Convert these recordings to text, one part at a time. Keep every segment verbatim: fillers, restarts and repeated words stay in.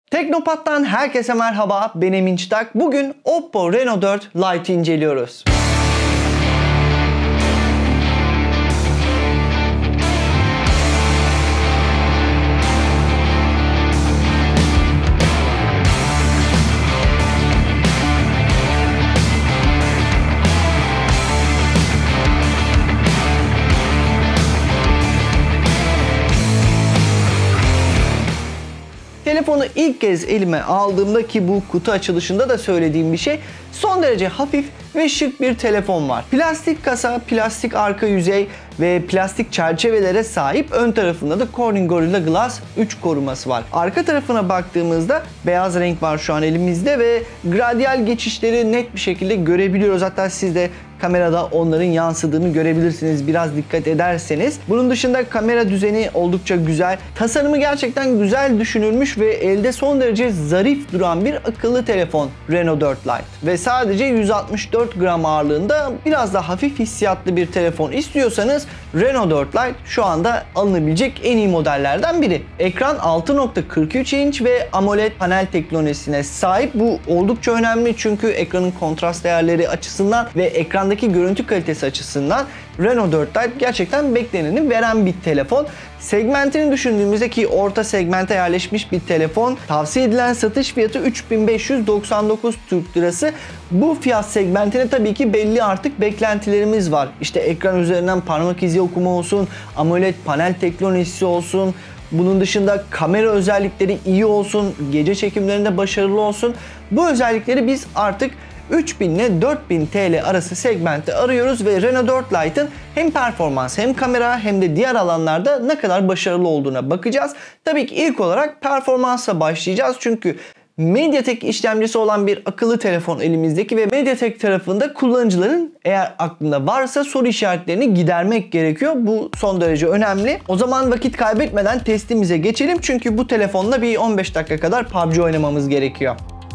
Teknopat'tan herkese merhaba, ben Emin Çıtak. Bugün Oppo Reno dört Lite inceliyoruz. Telefonu ilk kez elime aldığımda, ki bu kutu açılışında da söylediğim bir şey, son derece hafif ve şık bir telefon var. Plastik kasa, plastik arka yüzey ve plastik çerçevelere sahip. Ön tarafında da Corning Gorilla Glass üç koruması var. Arka tarafına baktığımızda beyaz renk var şu an elimizde ve gradyal geçişleri net bir şekilde görebiliyoruz. Hatta siz de kamerada onların yansıdığını görebilirsiniz biraz dikkat ederseniz. Bunun dışında kamera düzeni oldukça güzel. Tasarımı gerçekten güzel düşünülmüş ve elde son derece zarif duran bir akıllı telefon Reno dört Lite. Ve sadece yüz altmış dört gram ağırlığında biraz da hafif hissiyatlı bir telefon istiyorsanız Reno dört Lite şu anda alınabilecek en iyi modellerden biri. Ekran altı nokta kırk üç inç ve AMOLED panel teknolojisine sahip. Bu oldukça önemli çünkü ekranın kontrast değerleri açısından ve ekrandaki görüntü kalitesi açısından Reno dört Lite gerçekten bekleneni veren bir telefon. Segmentini düşündüğümüzde, ki orta segmente yerleşmiş bir telefon, tavsiye edilen satış fiyatı üç bin beş yüz doksan dokuz Türk Lirası. Bu fiyat segmentine tabii ki belli artık beklentilerimiz var. İşte ekran üzerinden parmak izi okuma olsun, AMOLED panel teknolojisi olsun, bunun dışında kamera özellikleri iyi olsun, gece çekimlerinde başarılı olsun. Bu özellikleri biz artık üç bin ile dört bin T L arası segmentte arıyoruz ve Reno dört Lite'ın hem performans hem kamera hem de diğer alanlarda ne kadar başarılı olduğuna bakacağız. Tabii ki ilk olarak performansla başlayacağız çünkü MediaTek işlemcisi olan bir akıllı telefon elimizdeki ve MediaTek tarafında kullanıcıların eğer aklında varsa soru işaretlerini gidermek gerekiyor. Bu son derece önemli. O zaman vakit kaybetmeden testimize geçelim çünkü bu telefonla bir on beş dakika kadar P U B G oynamamız gerekiyor.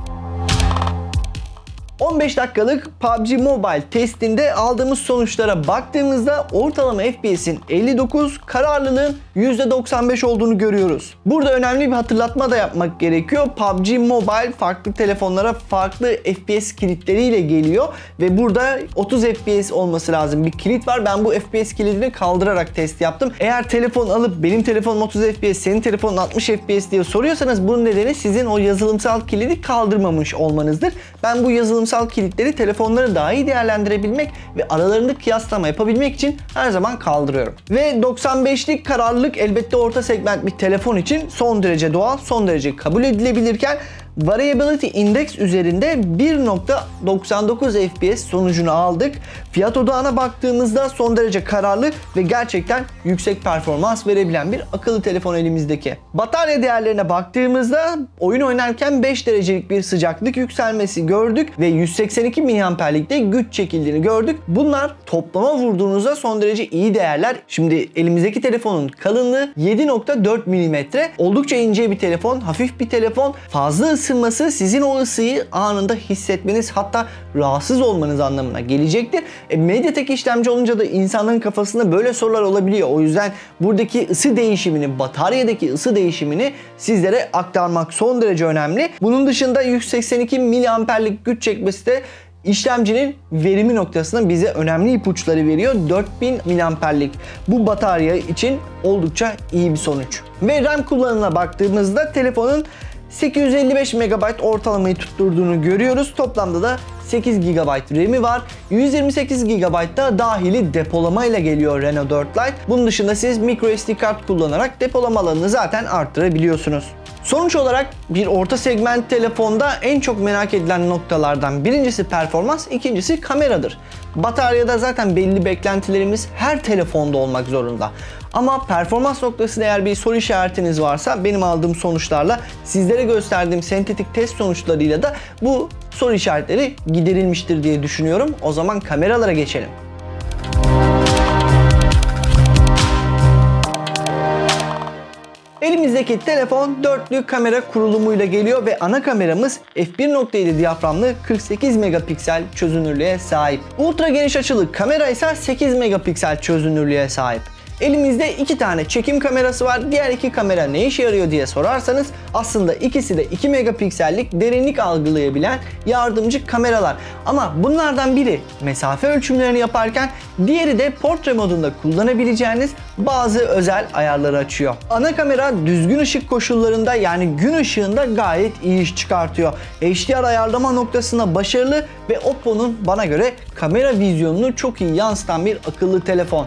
on beş dakikalık P U B G Mobile testinde aldığımız sonuçlara baktığımızda ortalama F P S'in elli dokuz, kararlılığın yüzde doksan beş olduğunu görüyoruz. Burada önemli bir hatırlatma da yapmak gerekiyor. P U B G Mobile farklı telefonlara farklı F P S kilitleriyle geliyor ve burada otuz F P S olması lazım bir kilit var. Ben bu F P S kilidini kaldırarak test yaptım. Eğer telefon alıp benim telefonum otuz F P S, senin telefonun altmış F P S diye soruyorsanız bunun nedeni sizin o yazılımsal kilidi kaldırmamış olmanızdır. Ben bu yazılımsal kilitleri telefonları daha iyi değerlendirebilmek ve aralarında kıyaslama yapabilmek için her zaman kaldırıyorum. Ve doksan beşlik kararlılık elbette orta segment bir telefon için son derece doğal, son derece kabul edilebilirken Variability Index üzerinde bir nokta doksan dokuz F P S sonucunu aldık. Fiyat odağına baktığımızda son derece kararlı ve gerçekten yüksek performans verebilen bir akıllı telefon elimizdeki. Batarya değerlerine baktığımızda oyun oynarken beş derecelik bir sıcaklık yükselmesi gördük ve yüz seksen iki miliamperlikte güç çekildiğini gördük. Bunlar toplama vurduğunuzda son derece iyi değerler. Şimdi elimizdeki telefonun kalınlığı yedi nokta dört milimetre. Oldukça ince bir telefon, hafif bir telefon. Fazla ısınması sizin o ısıyı anında hissetmeniz, hatta rahatsız olmanız anlamına gelecektir. E, MediaTek işlemci olunca da insanların kafasında böyle sorular olabiliyor. O yüzden buradaki ısı değişimini, bataryadaki ısı değişimini sizlere aktarmak son derece önemli. Bunun dışında yüz seksen iki miliamperlik güç çekmesi de İşlemcinin verimi noktasında bize önemli ipuçları veriyor. dört bin miliamperlik bu batarya için oldukça iyi bir sonuç. Ve RAM kullanımına baktığımızda telefonun sekiz yüz elli beş megabayt ortalamayı tutturduğunu görüyoruz. Toplamda da sekiz gigabayt RAM'i var. yüz yirmi sekiz gigabayt da dahili depolama ile geliyor Reno dört Lite. Bunun dışında siz microSD kart kullanarak depolama alanını zaten arttırabiliyorsunuz. Sonuç olarak bir orta segment telefonda en çok merak edilen noktalardan birincisi performans, ikincisi kameradır. Bataryada zaten belli beklentilerimiz her telefonda olmak zorunda. Ama performans noktasında eğer bir soru işaretiniz varsa benim aldığım sonuçlarla, sizlere gösterdiğim sentetik test sonuçlarıyla da bu soru işaretleri giderilmiştir diye düşünüyorum. O zaman kameralara geçelim. Elimizdeki telefon dörtlü kamera kurulumuyla geliyor ve ana kameramız f bir nokta yedi diyaframlı kırk sekiz megapiksel çözünürlüğe sahip. Ultra geniş açılı kamera ise sekiz megapiksel çözünürlüğe sahip. Elimizde iki tane çekim kamerası var. Diğer iki kamera ne işe yarıyor diye sorarsanız aslında ikisi de iki megapiksellik derinlik algılayabilen yardımcı kameralar. Ama bunlardan biri mesafe ölçümlerini yaparken diğeri de portre modunda kullanabileceğiniz bazı özel ayarları açıyor. Ana kamera düzgün ışık koşullarında yani gün ışığında gayet iyi iş çıkartıyor. H D R ayarlama noktasında başarılı ve Oppo'nun bana göre kamera vizyonunu çok iyi yansıtan bir akıllı telefon.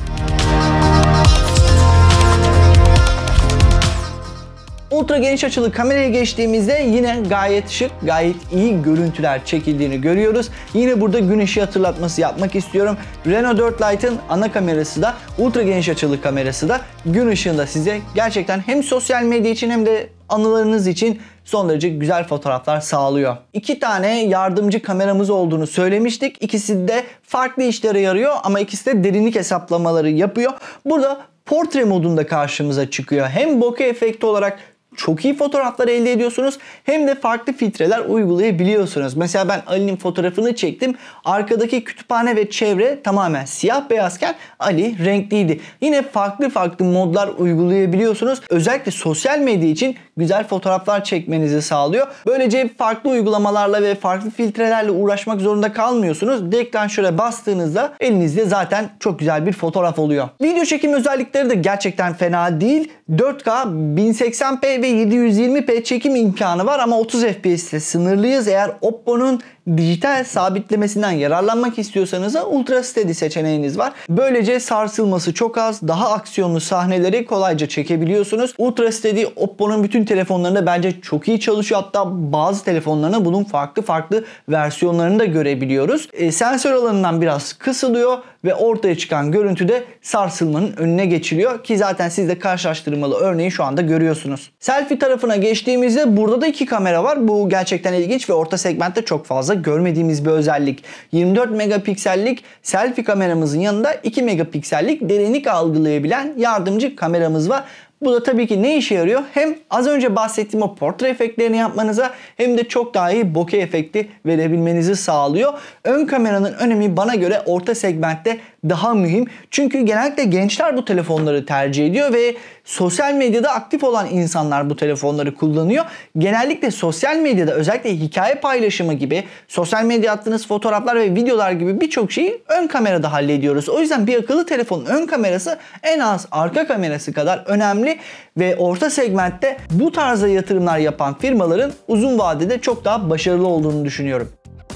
Ultra geniş açılı kameraya geçtiğimizde yine gayet şık, gayet iyi görüntüler çekildiğini görüyoruz. Yine burada gün ışığı hatırlatması yapmak istiyorum. Reno dört Lite'ın ana kamerası da, ultra geniş açılı kamerası da gün ışığında size gerçekten hem sosyal medya için hem de anılarınız için son derece güzel fotoğraflar sağlıyor. İki tane yardımcı kameramız olduğunu söylemiştik. İkisi de farklı işlere yarıyor ama ikisi de derinlik hesaplamaları yapıyor. Burada portre modunda karşımıza çıkıyor. Hem bokeh efekti olarak çok iyi fotoğraflar elde ediyorsunuz hem de farklı filtreler uygulayabiliyorsunuz. Mesela ben Ali'nin fotoğrafını çektim. Arkadaki kütüphane ve çevre tamamen siyah beyazken Ali renkliydi. Yine farklı farklı modlar uygulayabiliyorsunuz. Özellikle sosyal medya için güzel fotoğraflar çekmenizi sağlıyor. Böylece farklı uygulamalarla ve farklı filtrelerle uğraşmak zorunda kalmıyorsunuz. Deklan şöyle bastığınızda elinizde zaten çok güzel bir fotoğraf oluyor. Video çekim özellikleri de gerçekten fena değil. dört K bin seksen p ve yedi yüz yirmi p çekim imkanı var ama otuz F P S'te sınırlıyız. Eğer Oppo'nun dijital sabitlemesinden yararlanmak istiyorsanız da Ultra Steady seçeneğiniz var. Böylece sarsılması çok az, daha aksiyonlu sahneleri kolayca çekebiliyorsunuz. Ultra Steady Oppo'nun bütün telefonlarında bence çok iyi çalışıyor. Hatta bazı telefonlarına bunun farklı farklı versiyonlarını da görebiliyoruz. E, sensör alanından biraz kısılıyor ve ortaya çıkan görüntü de sarsılmanın önüne geçiliyor ki zaten siz de karşılaştırmalı örneği şu anda görüyorsunuz. Selfie tarafına geçtiğimizde burada da iki kamera var. Bu gerçekten ilginç ve orta segmentte çok fazla görmediğimiz bir özellik. yirmi dört megapiksellik selfie kameramızın yanında iki megapiksellik derinlik algılayabilen yardımcı kameramız var. Bu da tabii ki ne işe yarıyor? Hem az önce bahsettiğim o portre efektlerini yapmanıza hem de çok daha iyi bokeh efekti verebilmenizi sağlıyor. Ön kameranın önemi bana göre orta segmentte daha mühim. Çünkü genellikle gençler bu telefonları tercih ediyor ve sosyal medyada aktif olan insanlar bu telefonları kullanıyor. Genellikle sosyal medyada özellikle hikaye paylaşımı gibi, sosyal medya attığınız fotoğraflar ve videolar gibi birçok şeyi ön kamerada hallediyoruz. O yüzden bir akıllı telefonun ön kamerası en az arka kamerası kadar önemli ve orta segmentte bu tarzda yatırımlar yapan firmaların uzun vadede çok daha başarılı olduğunu düşünüyorum.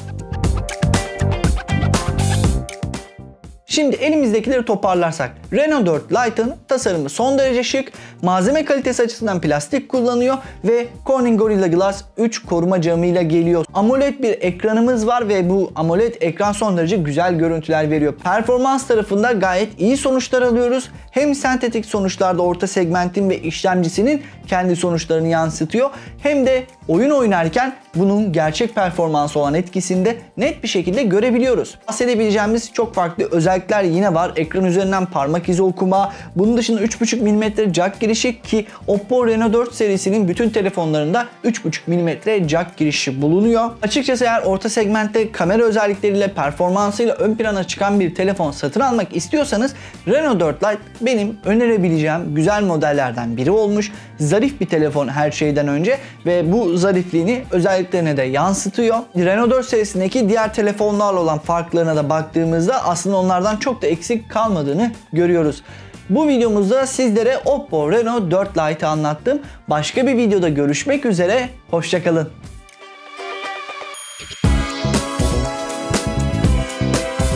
Şimdi elimizdekileri toparlarsak, Reno dört Lite'ın tasarımı son derece şık, malzeme kalitesi açısından plastik kullanıyor ve Corning Gorilla Glass üç koruma camıyla geliyor. AMOLED bir ekranımız var ve bu AMOLED ekran son derece güzel görüntüler veriyor. Performans tarafında gayet iyi sonuçlar alıyoruz. Hem sentetik sonuçlarda orta segmentin ve işlemcisinin kendi sonuçlarını yansıtıyor hem de oyun oynarken bunun gerçek performansı olan etkisini de net bir şekilde görebiliyoruz. Bahsedebileceğimiz çok farklı özellikler yine var. Ekran üzerinden parmak izi okuma, bunun dışında üç buçuk milimetre jack girişi ki Oppo Reno dört serisinin bütün telefonlarında üç buçuk milimetre jack girişi bulunuyor. Açıkçası eğer orta segmentte kamera özellikleriyle, performansıyla ön plana çıkan bir telefon satın almak istiyorsanız Reno dört Lite benim önerebileceğim güzel modellerden biri olmuş. Zarif bir telefon her şeyden önce ve bu zarifliğini özelliklerine de yansıtıyor. Reno dört serisindeki diğer telefonlarla olan farklarına da baktığımızda aslında onlardan çok da eksik kalmadığını görüyoruz. Bu videomuzda sizlere Oppo Reno dört Lite'ı anlattım. Başka bir videoda görüşmek üzere, hoşça kalın.